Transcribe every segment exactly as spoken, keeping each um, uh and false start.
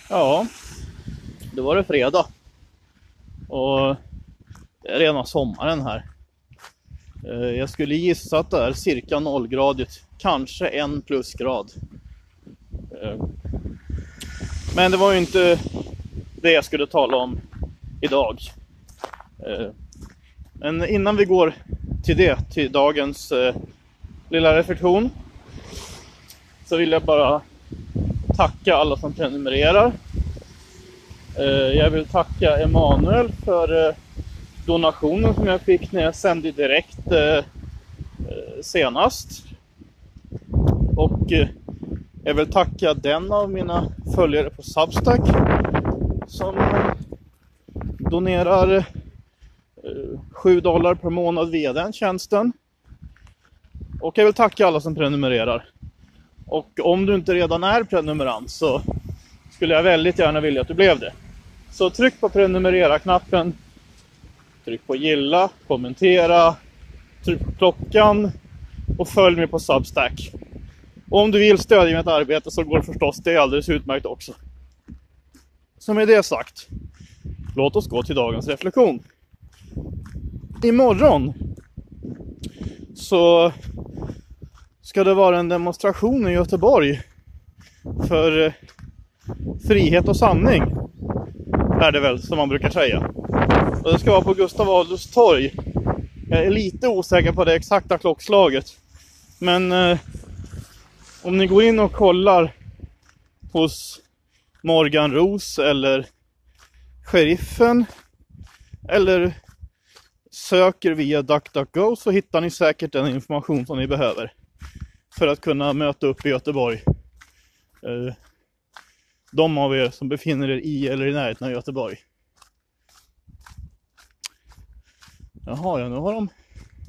Ja, då var det fredag. Och det är redan sommaren här. Jag skulle gissa att det är cirka nollgradigt. Kanske en plusgrad. Men det var ju inte det jag skulle tala om idag. Men innan vi går till det, till dagens lilla reflektion, så vill jag bara tacka alla som prenumererar. Jag vill tacka Emanuel för donationen som jag fick när jag sände direkt senast. Och jag vill tacka den av mina följare på Substack som donerar sju dollar per månad via den tjänsten. Och jag vill tacka alla som prenumererar. Och om du inte redan är prenumerant så skulle jag väldigt gärna vilja att du blev det. Så tryck på prenumerera-knappen. Tryck på gilla, kommentera, tryck på klockan och följ mig på Substack. Och om du vill stödja mitt arbete så går det förstås det är alldeles utmärkt också. Så med det sagt, låt oss gå till dagens reflektion. Imorgon så ska det vara en demonstration i Göteborg för frihet och sanning, är det väl som man brukar säga. Och det ska vara på Gustav Adolfs torg. Jag är lite osäker på det exakta klockslaget. Men eh, om ni går in och kollar hos Morgan Ros eller Sheriffen eller söker via DuckDuckGo så hittar ni säkert den information som ni behöver för att kunna möta upp i Göteborg. Eh, de av er som befinner er i eller i närheten av Göteborg. Jaha, ja, nu har de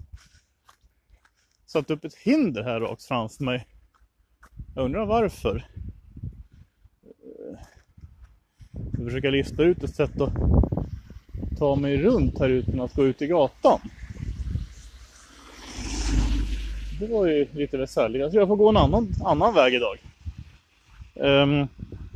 satt upp ett hinder här rakt framför mig. Jag undrar varför. Jag försöker lista ut ett sätt att ta mig runt här utan att gå ut i gatan. Det var ju lite besvärligt. Jag tror jag får gå en annan, annan väg idag. Um,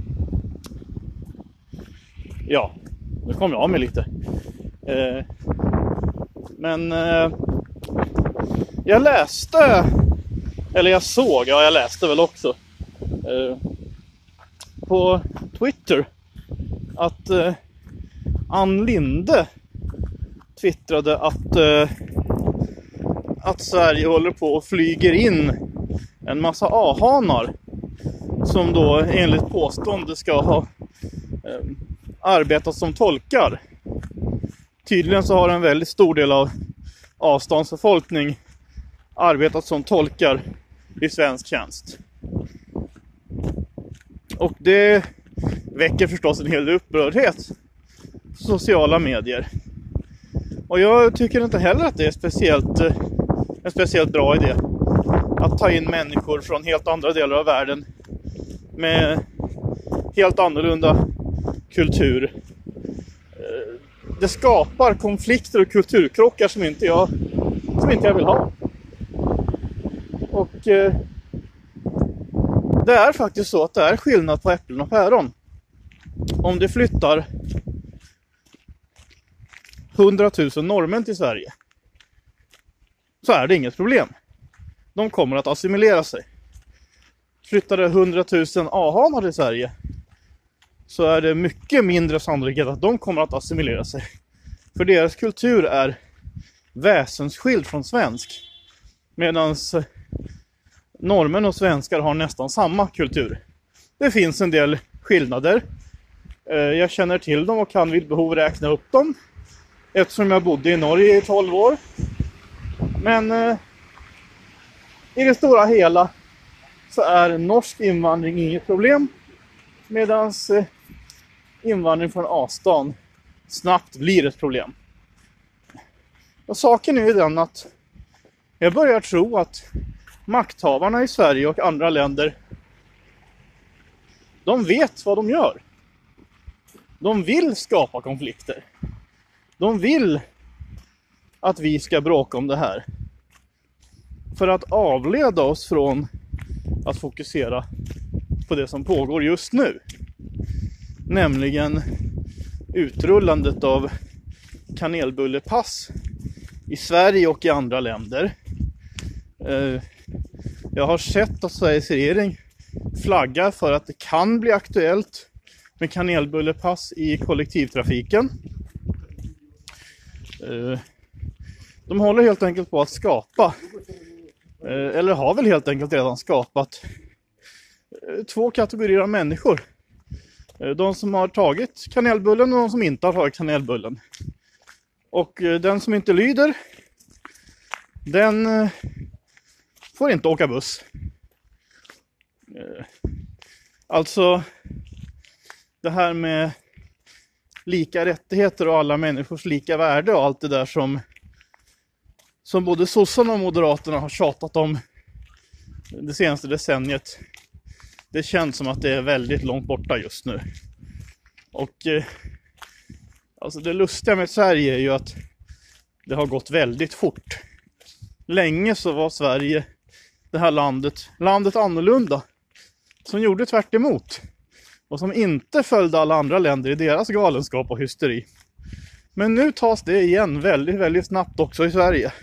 ja, nu kommer jag av mig lite. Uh, men uh, jag läste, eller jag såg, ja jag läste väl också uh, på Twitter att uh, Ann Linde twittrade att uh, att Sverige håller på och flyger in en massa A-hanar som då enligt påstående ska ha eh, arbetat som tolkar. Tydligen så har en väldigt stor del av avståndsbefolkning arbetat som tolkar i svensk tjänst. Och det väcker förstås en hel del upprördhet på sociala medier. Och jag tycker inte heller att det är speciellt, en speciellt bra idé att ta in människor från helt andra delar av världen med helt annorlunda kultur. Det skapar konflikter och kulturkrockar som inte jag, som inte jag vill ha. Och eh, det är faktiskt så att det är skillnad på äpplen och päron. Om det flyttar hundratusen norrmän till Sverige så är det inget problem. De kommer att assimilera sig. Flyttar det hundratusen A-hanar till Sverige så är det mycket mindre sannolikhet att de kommer att assimilera sig. För deras kultur är väsensskild från svensk. Medan norrmän och svenskar har nästan samma kultur. Det finns en del skillnader. Jag känner till dem och kan vid behov räkna upp dem. Eftersom jag bodde i Norge i tolv år. Men eh, i det stora hela så är norsk invandring inget problem. Medan eh, invandring från A-stan snabbt blir ett problem. Och saken är ju den att jag börjar tro att makthavarna i Sverige och andra länder, de vet vad de gör. De vill skapa konflikter. De vill att vi ska bråka om det här. För att avleda oss från att fokusera på det som pågår just nu. Nämligen utrullandet av kanelbullepass i Sverige och i andra länder. Jag har sett att Sveriges regering flaggar för att det kan bli aktuellt med kanelbullepass i kollektivtrafiken. De håller helt enkelt på att skapa, eller har väl helt enkelt redan skapat, två kategorier av människor. De som har tagit kanelbullen och de som inte har tagit kanelbullen. Och den som inte lyder, den får inte åka buss. Alltså, det här med lika rättigheter och alla människors lika värde och allt det där som som både sossarna och moderaterna har tjatat om det senaste decenniet. Det känns som att det är väldigt långt borta just nu. Och eh, alltså det lustiga med Sverige är ju att det har gått väldigt fort. Länge så var Sverige, det här landet, landet annorlunda. Som gjorde tvärt emot. Och som inte följde alla andra länder i deras galenskap och hysteri. Men nu tas det igen väldigt, väldigt snabbt också i Sverige.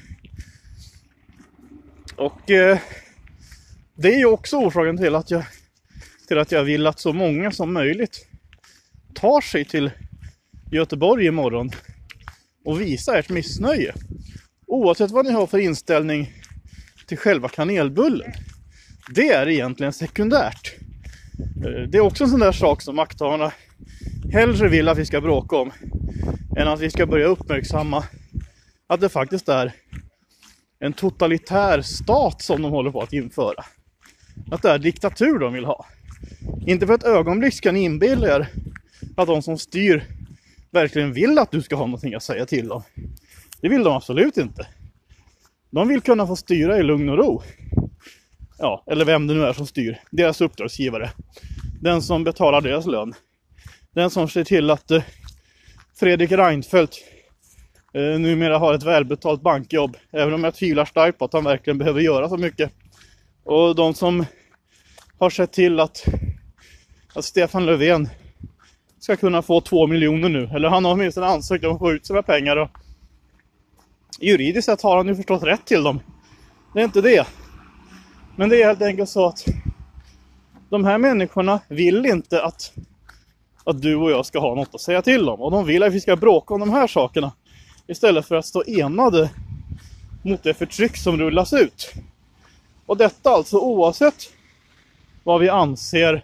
Och eh, det är ju också orsaken till att jag till att jag vill att så många som möjligt tar sig till Göteborg imorgon och visar ert missnöje. Oavsett vad ni har för inställning till själva kanelbullen. Det är egentligen sekundärt. Det är också en sån där sak som makthavarna hellre vill att vi ska bråka om än att vi ska börja uppmärksamma att det faktiskt är en totalitär stat som de håller på att införa. Att det är diktatur de vill ha. Inte för ett ögonblick ska ni inbilla er att de som styr verkligen vill att du ska ha någonting att säga till dem. Det vill de absolut inte. De vill kunna få styra i lugn och ro. Ja, eller vem det nu är som styr. Deras uppdragsgivare. Den som betalar deras lön. Den som ser till att eh, Fredrik Reinfeldt eh, numera har ett välbetalt bankjobb. Även om jag tvivlar starkt på att han verkligen behöver göra så mycket. Och de som har sett till att, att Stefan Löfven ska kunna få två miljoner nu. Eller han har åtminstone ansökt om att få ut sina pengar. Och juridiskt sett har han ju förstås rätt till dem. Det är inte det. Men det är helt enkelt så att de här människorna vill inte att, att du och jag ska ha något att säga till om. Och de vill att vi ska bråka om de här sakerna. Istället för att stå enade mot det förtryck som rullas ut. Och detta alltså oavsett vad vi anser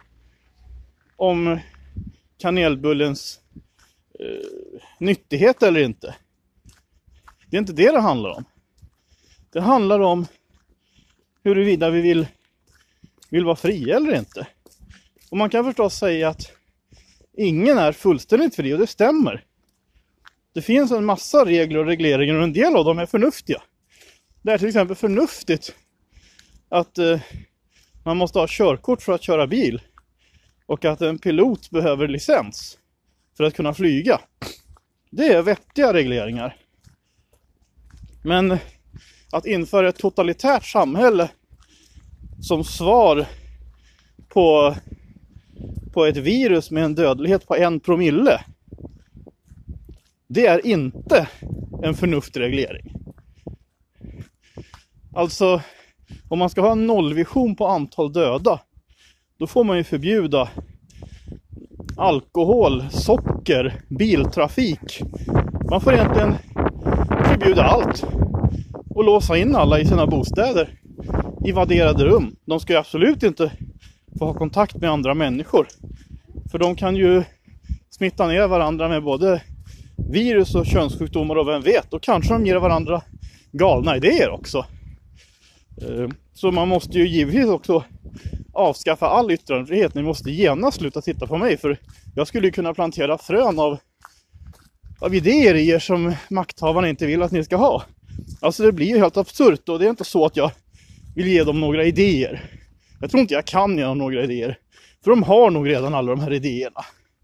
om kanelbullens eh, nyttighet eller inte. Det är inte det det handlar om. Det handlar om huruvida vi vill, vill vara fria eller inte. Och man kan förstås säga att ingen är fullständigt fri, och det stämmer. Det finns en massa regler och regleringar och en del av dem är förnuftiga. Det är till exempel förnuftigt att eh, man måste ha körkort för att köra bil. Och att en pilot behöver licens för att kunna flyga. Det är vettiga regleringar. Men att införa ett totalitärt samhälle som svar på, på ett virus med en dödlighet på en promille. Det är inte en förnuftig reglering. Alltså, om man ska ha en nollvision på antal döda, då får man ju förbjuda alkohol, socker, biltrafik. Man får egentligen förbjuda allt. Och låsa in alla i sina bostäder. I vadderade rum. De ska ju absolut inte få ha kontakt med andra människor. För de kan ju smitta ner varandra med både virus och könssjukdomar och vem vet. Och kanske de ger varandra galna idéer också. Så man måste ju givetvis också avskaffa all yttrandefrihet. Ni måste genast sluta titta på mig. För jag skulle ju kunna plantera frön av, av idéer i er som makthavarna inte vill att ni ska ha. Alltså det blir ju helt absurt, och det är inte så att jag vill ge dem några idéer. Jag tror inte jag kan ge dem några idéer. För de har nog redan alla de här idéerna.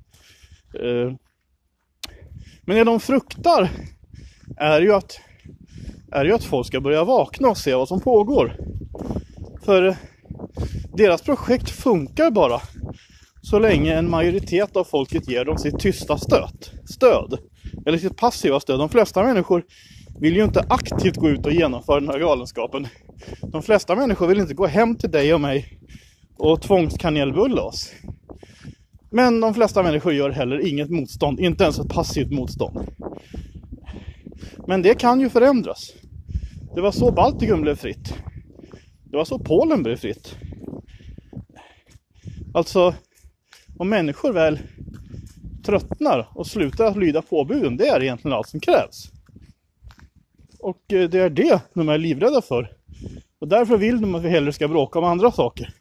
Men det de fruktar är ju att, är ju att folk ska börja vakna och se vad som pågår. För deras projekt funkar bara så länge en majoritet av folket ger dem sitt tysta stöd. stöd. Eller sitt passiva stöd. De flesta människor vill ju inte aktivt gå ut och genomföra den här galenskapen. De flesta människor vill inte gå hem till dig och mig och tvångskanelbulla oss. Men de flesta människor gör heller inget motstånd, inte ens ett passivt motstånd. Men det kan ju förändras. Det var så Baltikum blev fritt. Det var så Polen blev fritt. Alltså, om människor väl tröttnar och slutar att lyda påbuden, det är egentligen allt som krävs. Och det är det de är livrädda för. Och därför vill de att vi hellre ska bråka om andra saker.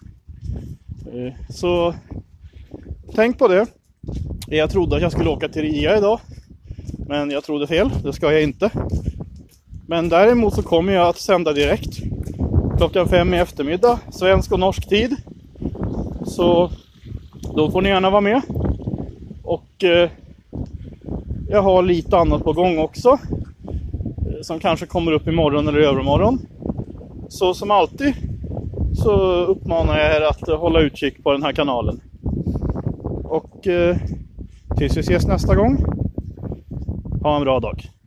Så tänk på det. Jag trodde att jag skulle åka till Riga idag. Men jag trodde fel, det ska jag inte. Men däremot så kommer jag att sända direkt klockan fem i eftermiddag, svensk och norsk tid. Så då får ni gärna vara med. Och eh, jag har lite annat på gång också. Eh, som kanske kommer upp imorgon eller övermorgon. Så som alltid så uppmanar jag er att eh, hålla utkik på den här kanalen. Och eh, tills vi ses nästa gång. Ha en bra dag.